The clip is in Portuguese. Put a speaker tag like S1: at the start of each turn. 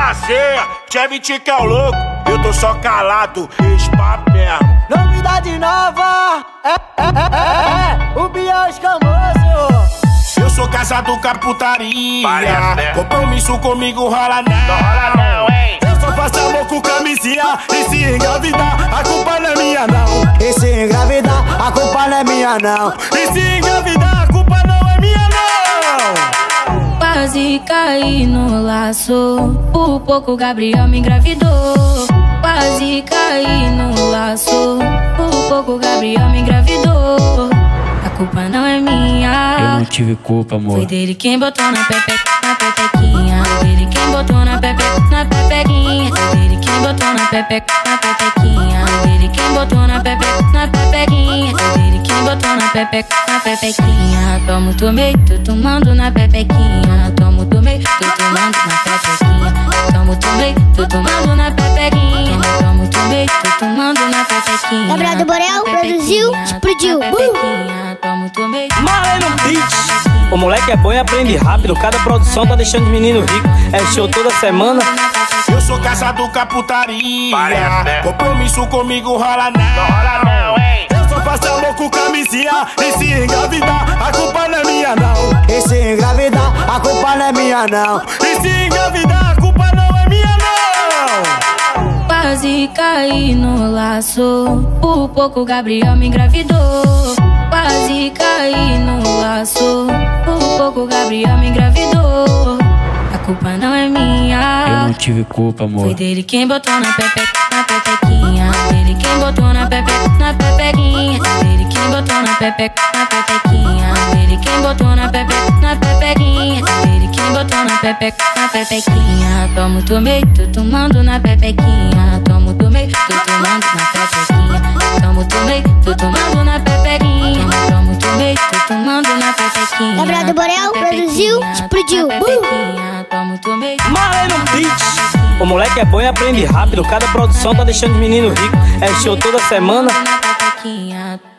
S1: prazer, Chevy que é o louco, eu tô só calado, espaço mesmo.
S2: Novidade nova, o Biel escamoso.
S1: Eu sou casado com a putaria, compromisso comigo rola não.
S3: Não rola não, hein?
S1: Eu só faço amor com camisinha, e se engravidar, a culpa não é minha não.
S2: E se engravidar, a culpa não é minha não.
S1: E se engravidar, a culpa não é minha não.
S4: Quase caí no laço, por pouco Gabriel me engravidou. Quase caí no laço, por pouco Gabriel me engravidou. A culpa não é minha,
S5: eu não tive culpa, amor.
S4: foi dele quem botou na pepequinha. Foi dele quem botou na pepequinha. Foi dele quem botou na pepequinha. Foi dele quem botou na pepequinha. Foi dele quem botou na pepequinha. Tomo, tomei, tô tomando na pepequinha. Tomo, tomei, tô tomando na pepequinha. Tomo, tomei, tô tomando na pepequinha. Tomo, tomei, tô tomando na pepequinha.
S6: Gabriel do Borel produziu, explodiu.
S4: Tomo, tomei.
S5: Marley no beat. O moleque é bom e aprende rápido. Cada produção tá deixando os meninos ricos. É show toda semana.
S1: Eu sou casado com a putaria,
S3: Parece,
S1: compromisso comigo rola não.
S3: Não rola não, hein?
S1: Eu só faço amor com camisinha, e se engravidar, a culpa não é minha não.
S2: E se engravidar, a culpa não é minha não.
S1: E se engravidar, a culpa não é minha não.
S4: Quase caí no laço, por pouco Gabriel me engravidou. Quase caí no laço, por pouco Gabriel me engravidou. A culpa não é
S5: Eu
S4: minha,
S5: não tive culpa, amor.
S4: foi dele quem botou na pepequinha. Foi dele quem botou na pepequinha. Foi dele quem botou na pepequinha. Foi dele quem botou na pepequinha. Foi dele quem botou na pepequinha. Tomo, tomei, tô tomando na pepequinha. Tomo, tomei, tô tomando na pepequinha. Tomo, tomei, tô tomando na pepequinha. Tomo, tomei, tô tomando na pepequinha.
S6: Gabriel do Borel produziu, explodiu.
S4: Tomo, tomei.
S5: Marley no beat. O moleque é bom e aprende rápido. Cada produção tá deixando os meninos ricos. É show toda semana.
S4: Na pepequinha.